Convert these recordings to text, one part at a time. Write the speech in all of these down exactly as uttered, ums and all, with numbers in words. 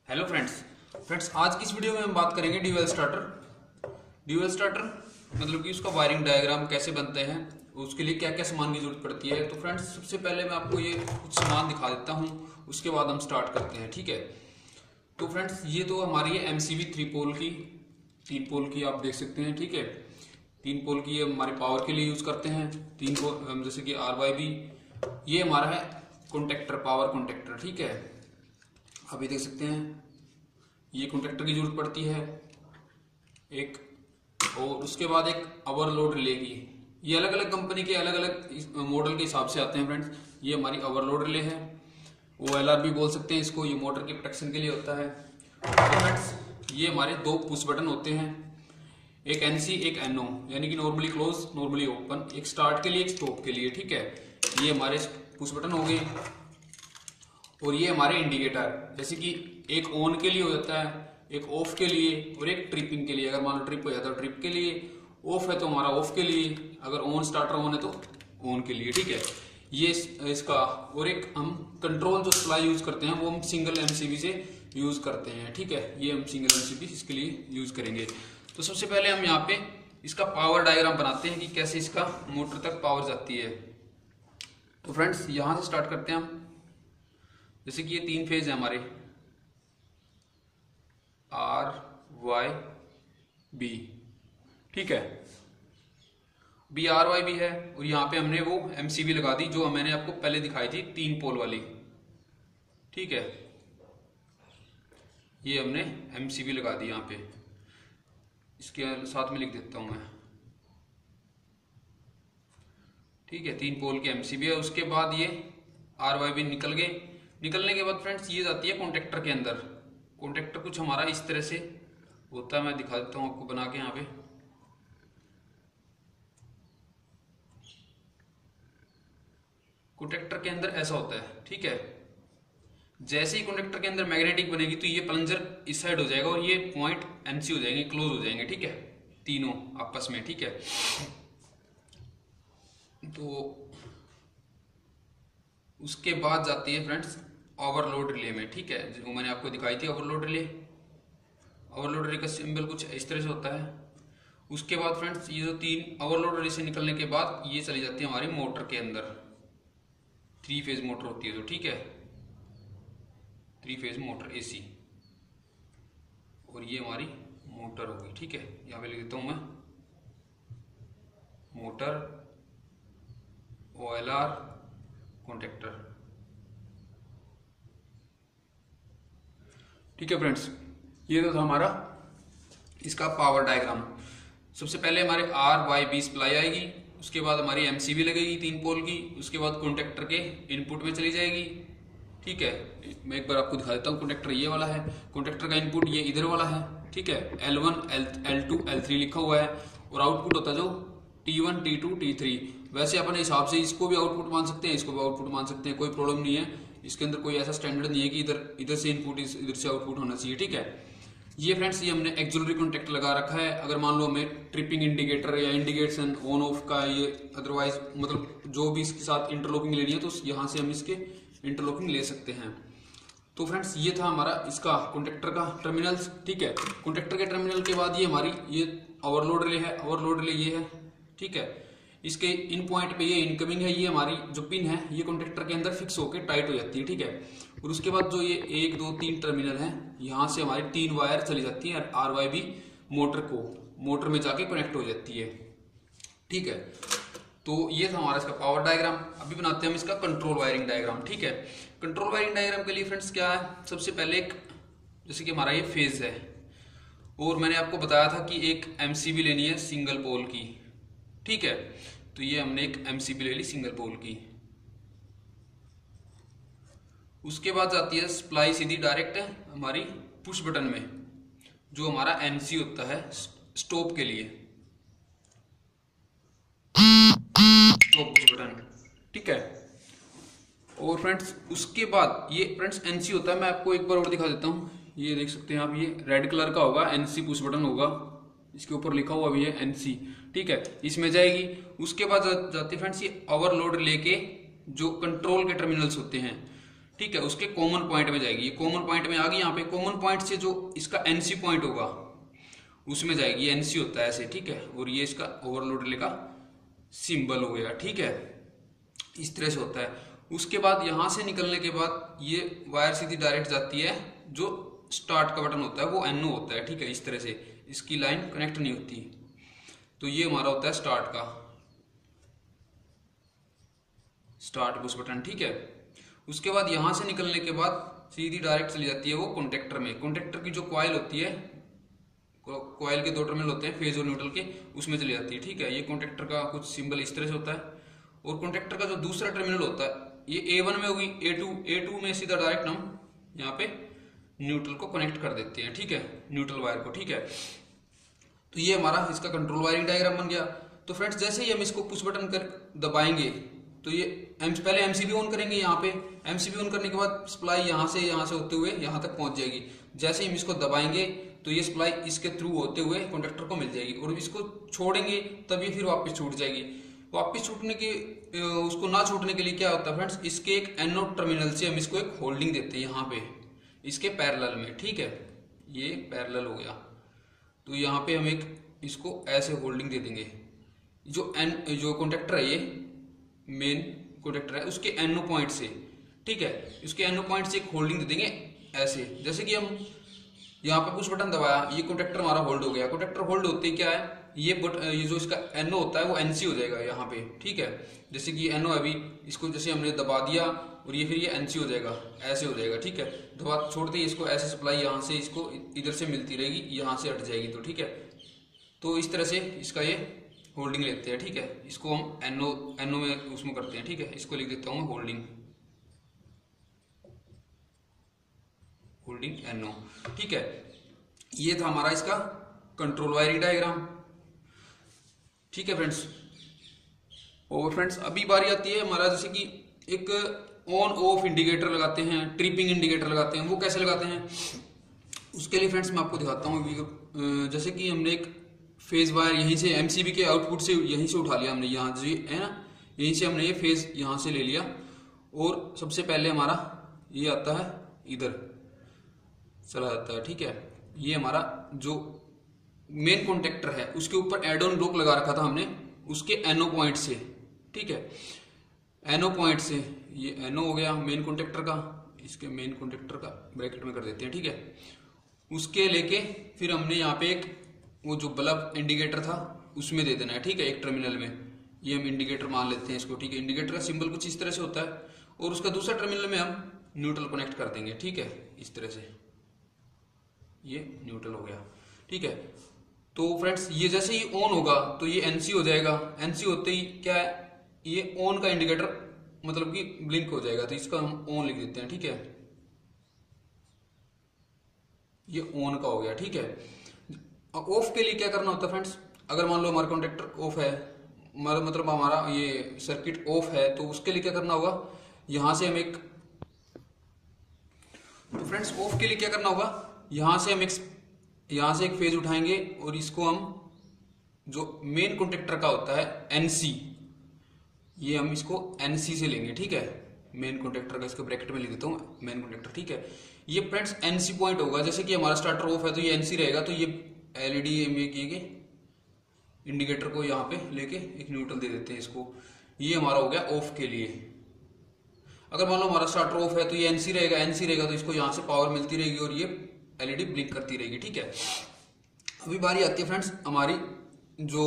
Hello friends friends आज की इस वीडियो में हम बात करेंगे ड्यूअल स्टार्टर। ड्यूअल स्टार्टर मतलब कि उसका वायरिंग डायग्राम कैसे बनते हैं, उसके लिए क्या क्या सामान की जरूरत पड़ती है। तो फ्रेंड्स सबसे पहले मैं आपको ये कुछ सामान दिखा देता हूँ, उसके बाद हम स्टार्ट करते हैं। ठीक है, तो फ्रेंड्स ये तो हमारी है एमसीबी थ्री पोल की, तीन पोल की आप देख सकते हैं। ठीक है, तीन पोल की ये हमारे पावर के लिए यूज करते हैं। तीन पोल जैसे कि आर वाई बी, ये हमारा है कॉन्टेक्टर, पावर कॉन्टेक्टर। ठीक है, अभी देख सकते हैं ये कॉन्टेक्टर की जरूरत पड़ती है एक, और उसके बाद एक ओवरलोड रिले की। ये अलग अलग कंपनी के अलग अलग मॉडल के हिसाब से आते हैं फ्रेंड्स। ये हमारी ओवरलोड रिले है, ओ एल आर भी बोल सकते हैं इसको, ये मोटर के प्रोटेक्शन के लिए होता है। तो फ्रेंड्स ये हमारे दो पुश बटन होते हैं, एक एनसी एक एनओ, यानी कि नॉर्मली क्लोज नॉर्मली ओपन, एक स्टार्ट के लिए एक स्टॉप के लिए। ठीक है, ये हमारे पुश बटन हो गए। और ये हमारे इंडिकेटर, जैसे कि एक ऑन के लिए हो जाता है, एक ऑफ के लिए, और एक ट्रिपिंग के लिए। अगर मान लो ट्रिप हो जाता है ट्रिप के लिए, ऑफ है तो हमारा ऑफ के लिए, अगर ऑन स्टार्टर ऑन है तो ऑन के लिए। ठीक है, ये इसका। और एक हम कंट्रोल जो सप्लाई यूज करते हैं वो हम सिंगल एमसीबी से यूज करते हैं। ठीक है, ये हम सिंगल एमसीबी इसके लिए यूज करेंगे। तो सबसे पहले हम यहाँ पे इसका पावर डायग्राम बनाते हैं कि कैसे इसका मोटर तक पावर जाती है। तो फ्रेंड्स यहां से स्टार्ट करते हैं हम। जैसे कि ये तीन फेज है हमारे, आर वाई बी। ठीक है, बी आर वाई बी है, और यहां पे हमने वो एमसीबी लगा दी जो मैंने आपको पहले दिखाई थी, तीन पोल वाली। ठीक है, ये हमने एमसीबी लगा दी यहां पे, इसके साथ में लिख देता हूं मैं। ठीक है, तीन पोल की एमसीबी है। उसके बाद ये आर वाई बी निकल गए। निकलने के बाद फ्रेंड्स ये जाती है कॉन्टेक्टर के अंदर। कॉन्टेक्टर कुछ हमारा इस तरह से होता है, मैं दिखा देता हूं आपको बना के यहाँ पे। कॉन्टेक्टर के अंदर ऐसा होता है। ठीक है, जैसे ही कॉन्टेक्टर के अंदर मैग्नेटिक बनेगी तो ये प्लंजर इस साइड हो जाएगा और ये पॉइंट एमसी हो जाएंगे, क्लोज हो जाएंगे। ठीक है, तीनों आपस में। ठीक है, तो उसके बाद जाती है फ्रेंड्स ओवरलोड रिले में। ठीक है, जो मैंने आपको दिखाई थी ओवरलोड रिले। ओवरलोड रिले का सिंबल कुछ इस तरह से होता है। उसके बाद फ्रेंड्स ये जो तीन ओवरलोड रिले से निकलने के बाद ये चली जाती है हमारी मोटर के अंदर, थ्री फेज मोटर होती है जो। ठीक है, थ्री फेज मोटर एसी, और ये हमारी मोटर होगी। ठीक है, यहां पे लिख देता हूं मैं motor, O L R, contactor. ठीक है फ्रेंड्स, ये तो था हमारा इसका पावर डायग्राम। सबसे पहले हमारे आर वाई बी सप्लाई आएगी, उसके बाद हमारी एमसीबी लगेगी तीन पोल की, उसके बाद कॉन्टेक्टर के इनपुट में चली जाएगी। ठीक है, मैं एक बार आपको दिखा देता हूँ। कॉन्टेक्टर ये वाला है, कॉन्टेक्टर का इनपुट ये इधर वाला है। ठीक है, L one L two L three लिखा हुआ है, और आउटपुट होता है जो T one T two T three. वैसे अपने हिसाब से इसको भी आउटपुट मान सकते हैं, इसको भी आउटपुट मान सकते हैं, कोई प्रॉब्लम नहीं है। इसके अंदर कोई ऐसा स्टैंडर्ड नहीं है कि इधर इधर से इनपुट इधर से आउटपुट होना चाहिए। ठीक है, ये फ्रेंड्स ये हमने एक्सिलरी कॉन्टेक्टर लगा रखा है। अगर मान लो हमें ट्रिपिंग इंडिकेटर या इंडिकेशन ऑन ऑफ का, ये अदरवाइज मतलब जो भी इसके साथ इंटरलॉकिंग लेनी है तो यहाँ से हम इसके इंटरलॉकिंग ले सकते हैं। तो फ्रेंड्स ये था हमारा इसका कॉन्टेक्टर का टर्मिनल्स। ठीक है, कॉन्टेक्टर के टर्मिनल के बाद ये हमारी ये ओवरलोड रिले है, ओवरलोड रिले ये है। ठीक है, इसके इन पॉइंट पे ये इनकमिंग है, ये हमारी जो पिन है ये कॉन्टेक्टर के अंदर फिक्स होकर टाइट हो जाती है। ठीक है, और उसके बाद जो ये एक दो तीन टर्मिनल है, यहाँ से हमारी तीन वायर चली जाती है आर वाई बी मोटर को, मोटर में जाके कनेक्ट हो जाती है। ठीक है, तो ये था हमारा इसका पावर डायग्राम। अभी बनाते हैं हम इसका कंट्रोल वायरिंग डायग्राम। ठीक है, कंट्रोल वायरिंग डायग्राम के लिए फ्रेंड्स क्या है, सबसे पहले एक जैसे कि हमारा ये फेज है, और मैंने आपको बताया था कि एक एमसीबी लेनी है सिंगल पोल की। ठीक है, तो ये हमने एक एमसीबी ले ली सिंगल पोल की। उसके बाद जाती है सप्लाई सीधी डायरेक्ट हमारी पुश बटन में, जो हमारा एनसी होता है स्टॉप के लिए, स्टॉप पुश बटन। ठीक है, और फ्रेंड्स उसके बाद ये फ्रेंड्स एनसी होता है। मैं आपको एक बार और दिखा देता हूँ, ये देख सकते हैं आप, ये रेड कलर का होगा, एनसी पुश बटन होगा, इसके ऊपर लिखा हुआ भी है एनसी। ठीक है, इसमें जाएगी। उसके बाद जा, जाती फ्रेंड्स ये ओवरलोड लेके जो कंट्रोल के टर्मिनल्स होते हैं। ठीक है, उसके कॉमन पॉइंट में जाएगी। ये कॉमन पॉइंट में आ गई। यहाँ पे कॉमन पॉइंट से जो इसका एनसी पॉइंट होगा उसमें जाएगी। एनसी होता है ऐसे, ठीक है, और ये इसका ओवरलोड रिले का सिंबल हो गया, ठीक है, इस तरह से होता है। उसके बाद यहां से निकलने के बाद ये वायर सीधी डायरेक्ट जाती है, जो स्टार्ट का बटन होता है वो एनओ होता है, ठीक है, इस तरह से इसकी लाइन कनेक्ट नहीं होती। तो ये हमारा होता है स्टार्ट का स्टार्ट पुश बटन, ठीक है। उसके बाद यहां से निकलने के बाद सीधी डायरेक्ट चली जाती है वो कॉन्टेक्टर में। कॉन्टेक्टर की जो कॉइल होती है, कॉइल के दो टर्मिनल होते हैं फेज और न्यूट्रल के, उसमें चली जाती है, ठीक है। ये कॉन्टेक्टर का कुछ सिंबल इस तरह से होता है। और कॉन्टेक्टर का जो दूसरा टर्मिनल होता है ये ए वन में होगी, ए टू ए टू में सीधा डायरेक्ट हम यहाँ पे न्यूट्रल को कनेक्ट कर देते हैं, ठीक है, न्यूट्रल वायर को, ठीक है। तो ये हमारा इसका कंट्रोल वायरिंग डायग्राम बन गया। तो फ्रेंड्स जैसे ही हम इसको पुश बटन कर दबाएंगे तो ये पहले एमसीबी ऑन करेंगे। यहाँ पे एमसीबी ऑन करने के बाद सप्लाई यहाँ से यहाँ से होते हुए यहाँ तक पहुंच जाएगी। जैसे ही हम इसको दबाएंगे तो ये सप्लाई इसके थ्रू होते हुए कॉन्ट्रैक्टर को मिल जाएगी, और इसको छोड़ेंगे तब ये फिर वापस छूट जाएगी। वापस छूटने की उसको ना छूटने के लिए क्या होता है फ्रेंड्स, इसके एक एनोड टर्मिनल से हम इसको एक होल्डिंग देते हैं यहाँ पे इसके पैरेलल में, ठीक है, ये पैरेलल हो गया। तो यहाँ पे हम एक इसको ऐसे होल्डिंग दे देंगे। जो एन जो कॉन्ट्रैक्टर है, ये मेन कॉन्ट्रैक्टर है, उसके एनओ पॉइंट से, ठीक है, उसके एनओ पॉइंट से एक होल्डिंग दे देंगे ऐसे। जैसे कि हम यहाँ पे पुश बटन दबाया, ये कॉन्ट्रैक्टर हमारा होल्ड हो गया। कॉन्ट्रैक्टर होल्ड होते ही क्या है, ये बट ये जो इसका एनओ होता है वो एनसी हो जाएगा यहाँ पे, ठीक है। जैसे कि एनओ अभी इसको जैसे हमने दबा दिया और ये फिर ये एनसी हो जाएगा, ऐसे हो जाएगा, ठीक है। दबा छोड़ते ही इसको ऐसे सप्लाई यहाँ से इसको इधर से मिलती रहेगी, यहाँ से हट जाएगी, तो ठीक है। तो इस तरह से इसका ये होल्डिंग लेते हैं, ठीक है। इसको हम एनओ एनओ में उसमें करते हैं, ठीक है। इसको लिख देता हूँ होल्डिंग होल्डिंग एनओ, ठीक है। ये था हमारा इसका कंट्रोल वायरिंग डायग्राम, ठीक है फ्रेंड्स। और फ्रेंड्स अभी बारी आती है हमारा, जैसे कि एक ऑन ऑफ इंडिकेटर लगाते हैं, ट्रिपिंग इंडिकेटर लगाते हैं। वो कैसे लगाते हैं उसके लिए फ्रेंड्स मैं आपको दिखाता हूँ। जैसे कि हमने एक फेज वायर यहीं से एमसीबी के आउटपुट से यहीं से उठा लिया हमने, यहाँ से है ना, यहीं से हमने ये फेज यहाँ से ले लिया, और सबसे पहले हमारा ये आता है इधर चला जाता है, ठीक है। ये हमारा जो मेन कॉन्टेक्टर है उसके ऊपर एड ऑन ब्लॉक लगा रखा था हमने, उसके एनओ पॉइंट से, ठीक है, एनओ पॉइंट से ये एनओ हो गया मेन कॉन्टेक्टर का। इसके मेन कॉन्टेक्टर का ब्रैकेट में कर देते हैं, ठीक है। उसके लेके फिर हमने यहाँ पे एक वो जो बल्ब इंडिकेटर था उसमें दे देना है, ठीक है, एक टर्मिनल में। ये हम इंडिकेटर मान लेते हैं इसको, ठीक है। इंडिकेटर का सिंबल कुछ इस तरह से होता है, और उसका दूसरा टर्मिनल में हम न्यूट्रल कनेक्ट कर देंगे, ठीक है, इस तरह से ये न्यूट्रल हो गया, ठीक है। तो फ्रेंड्स ये जैसे ही ऑन होगा तो ये एनसी हो जाएगा। एनसी होते ही क्या है, ये ऑन का इंडिकेटर मतलब कि ब्लिंक हो जाएगा, तो इसका हम ऑन लिख देते हैं, ठीक है। ये ऑन का हो गया, ठीक है। ऑफ के लिए क्या करना होता है फ्रेंड्स, अगर मान लो हमारा कॉन्टेक्टर ऑफ है, मतलब हमारा ये सर्किट ऑफ है, तो उसके लिए क्या करना होगा, यहां से हम एक तो फ्रेंड्स ऑफ के लिए क्या करना होगा, यहां से हम एक यहां से एक फेज उठाएंगे और इसको हम जो मेन कॉन्टेक्टर का होता है एनसी, ये हम इसको एनसी से लेंगे, ठीक है। मेन कॉन्टेक्टर का इसको ब्रैकेट में लिख देता हूँ मेन कॉन्टेक्टर, ठीक है। ये फ्रेंड्स एनसी पॉइंट होगा। जैसे कि हमारा स्टार्टर ऑफ है तो ये एनसी रहेगा, तो ये एलईडी में किए इंडिकेटर को यहाँ पे लेके एक न्यूट्रल दे देते हैं इसको। ये हमारा हो गया ऑफ के लिए। अगर मान लो हमारा स्टार्टर ऑफ है तो ये एनसी रहेगा, एनसी रहेगा तो इसको यहाँ से पावर मिलती रहेगी और ये एलईडी ब्लिंक करती रहेगी, ठीक है। अभी बारी आती है फ्रेंड्स हमारी जो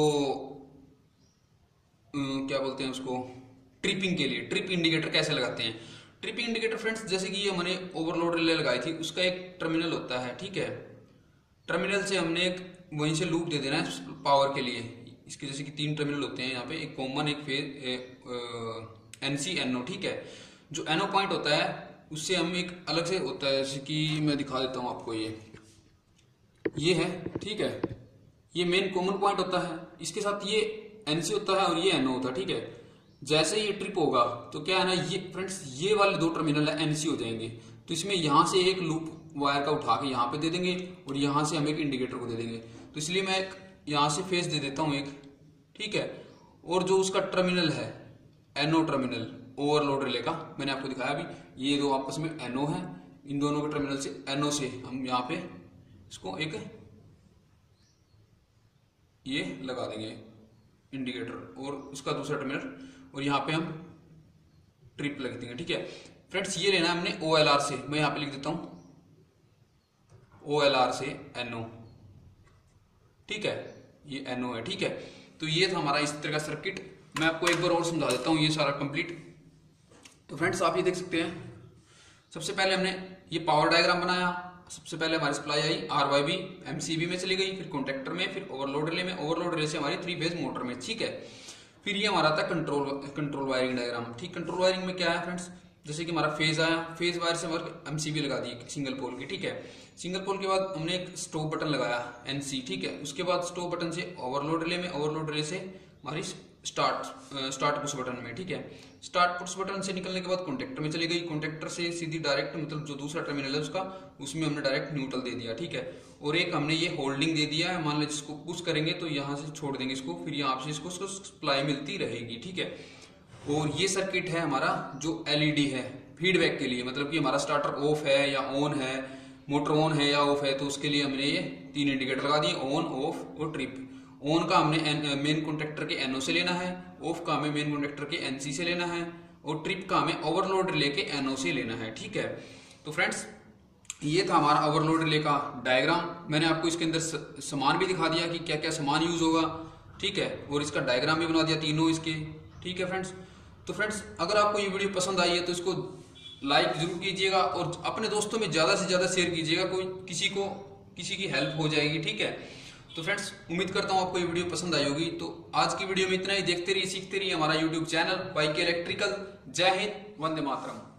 क्या बोलते हैं उसको, ट्रिपिंग के लिए। ट्रिप इंडिकेटर कैसे लगाते हैं। ट्रिपिंग इंडिकेटर फ्रेंड्स जैसे कि ये हमने ओवरलोड रिले लगाई थी, उसका एक टर्मिनल होता है, ठीक है। टर्मिनल से हमने एक वहीं से लूप दे देना है पावर के लिए। इसके जैसे कि तीन टर्मिनल होते हैं यहाँ पे, एक कॉमन, एक फेज, एनसी, एनओ, ठीक है। जो एनओ पॉइंट होता है उससे हम एक अलग से होता है, जैसे कि मैं दिखा देता हूँ आपको, ये ये है, ठीक है। ये मेन कॉमन पॉइंट होता है, इसके साथ ये एनसी होता है और ये एनओ होता है, ठीक है। जैसे ये ट्रिप होगा तो क्या है ना, ये फ्रेंड्स ये वाले दो टर्मिनल है एनसी हो जाएंगे, तो इसमें यहां से एक लूप वायर का उठा के यहाँ पे दे देंगे और यहां से हम एक इंडिकेटर को दे देंगे। तो इसलिए मैं एक यहां से फेज दे देता हूं एक, ठीक है। और जो उसका टर्मिनल है एनओ टर्मिनल ओवरलोड रिले का, मैंने आपको दिखाया अभी, ये दो आपस में एनओ है, इन दोनों के टर्मिनल से एनओ से हम यहाँ पे इसको एक ये लगा देंगे इंडिकेटर और इसका दूसरा टर्मिनल, और यहाँ पे हम ट्रिप लग देंगे। ठीक है फ्रेंड्स, ये लेना है हमने ओ एल आर से, मैं यहाँ पे लिख देता हूं ओ एल आर से एनओ। ठीक है, ये एनओ है। ठीक है, तो ये था हमारा इस तरह का सर्किट। मैं आपको एक बार और समझा देता हूं ये सारा कंप्लीट। तो फ्रेंड्स आप ये देख सकते हैं, सबसे पहले हमने ये पावर डायग्राम बनाया। सबसे पहले हमारी सप्लाई आई आर वाई बी एमसीबी में चली गई, फिर कॉन्टेक्टर में, फिर ओवरलोड रिले में, ओवरलोड रिले से हमारी थ्री फेज मोटर में। ठीक है, फिर ये हमारा था कंट्रोल कंट्रोल वायरिंग डायग्राम। ठीक, कंट्रोल वायरिंग में क्या है फ्रेंड्स, जैसे कि हमारा फेज आया, फेज वायर से हमारे एमसीबी लगा दी सिंगल पोल की। ठीक है, सिंगल पोल के बाद हमने एक स्टॉप बटन लगाया एनसी। ठीक है, उसके बाद स्टॉप बटन से ओवरलोड रिले में, ओवरलोड रिले से हमारी स्टार्ट स्टार्ट पुश बटन में। ठीक है, स्टार्ट पुश बटन से निकलने के बाद कॉन्टेक्टर में चली गई, कॉन्टेक्टर से सीधी डायरेक्ट मतलब जो दूसरा टर्मिनल है उसका, उसमें हमने डायरेक्ट न्यूट्रल दे दिया। ठीक है, और एक हमने ये होल्डिंग दे दिया है, मान लो जिसको पुश करेंगे तो यहाँ से छोड़ देंगे इसको, फिर यहाँ से इसको सप्लाई मिलती रहेगी। ठीक है, और ये सर्किट है हमारा जो एलईडी है फीडबैक के लिए, मतलब कि हमारा स्टार्टर ऑफ है या ऑन है, मोटर ऑन है या ऑफ है, तो उसके लिए हमने ये तीन इंडिकेटर लगा दिए, ऑन ऑफ और ट्रिप। ऑन का हमने मेन कॉन्ट्रेक्टर के एनओ से लेना है, ऑफ का हमें मेन कॉन्ट्रेक्टर के एनसी से लेना है, और ट्रिप का हमें ओवरलोड रिले के एनओ से लेना है। ठीक है, तो फ्रेंड्स ये था हमारा ओवरलोड रिले का डायग्राम। मैंने आपको इसके अंदर सामान भी दिखा दिया कि क्या क्या सामान यूज होगा। ठीक है, और इसका डायग्राम भी बना दिया तीनों इसके। ठीक है फ्रेंड्स, तो फ्रेंड्स अगर आपको ये वीडियो पसंद आई है तो इसको लाइक जरूर कीजिएगा और अपने दोस्तों में ज्यादा से ज्यादा शेयर कीजिएगा, कोई किसी को किसी की हेल्प हो जाएगी। ठीक है, तो फ्रेंड्स उम्मीद करता हूं आपको ये वीडियो पसंद आई होगी। तो आज की वीडियो में इतना ही। देखते रहिए, सीखते रहिए हमारा यूट्यूब चैनल वाईके इलेक्ट्रिकल। जय हिंद, वंदे मातरम।